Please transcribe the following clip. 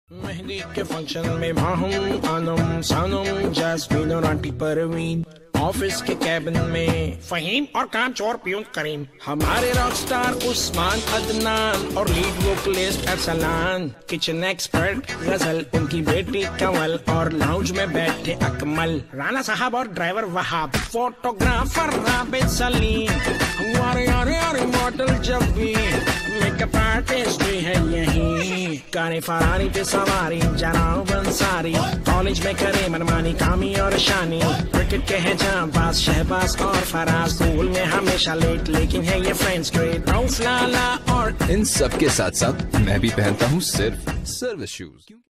मेहंदी के फंक्शन में माहूम आनम सानम जैस्मीन और आंटी परवीन, ऑफिस के कैबिन में फहीम और काम चोर प्यून करीम, हमारे रॉकस्टार उस्मान अदनान और lead vocalist Arsalan, kitchen expert Ghazal उनकी बेटी कंवल और लाउंज में बैठे अकमल, राना साहब और ड्राइवर वहाब, फोटोग्राफर राबिद सलीम, हमारे मॉडल जब भी, मेकअप आर्टिस्ट भी है यही, गाने फरारी पे सवारी जनाब अंसारी, कॉलेज में करे मनमानी कामी और शानी, क्रिकेट के हैं जांबाज शहबाज और फराज, स्कूल में हमेशा लेट लेकिन है ये फ्रेंड्स ग्रेट, रऊफ लाला और इन सब के साथ साथ मैं भी पहनता हूँ सिर्फ सर्विस शूज।